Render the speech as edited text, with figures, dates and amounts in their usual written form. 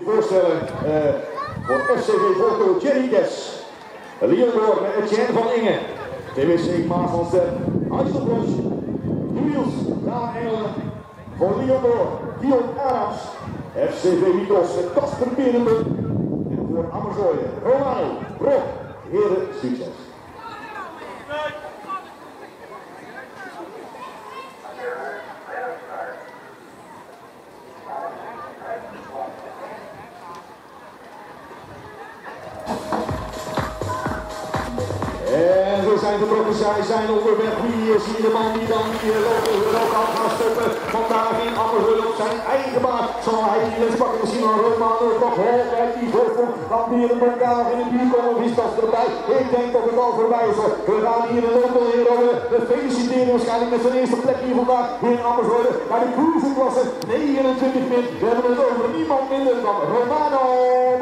voorstellen voor FCV Volto Thierry Des, Leonor met Etienne van Inge, TWC Maas van Ster, IJsselbros, Niels, Daan Engelen, voor Leonor, Dion Adams, FCV Mikros met Kasper Berenburg en voor Amerzooien, Romano, Brok, heren succes. En we zijn vertrokken, zij zijn onderweg. Wie is hier de man die dan hier ook al gaat stoppen? Vandaag in Amerzooien op zijn eigen baan. Zal hij hier eens pakken? Misschien wel Romano toch hoog uit die voorsprong. Gaat hier een Bulgaar in de buurt komen of is dat erbij? Ik denk dat het al voorbij is. We gaan hier een local hero feliciteren waarschijnlijk met zijn eerste plek hier vandaag in Amerzooien. Maar de cruiserklasse 29 min. We hebben het over niemand minder dan Romano.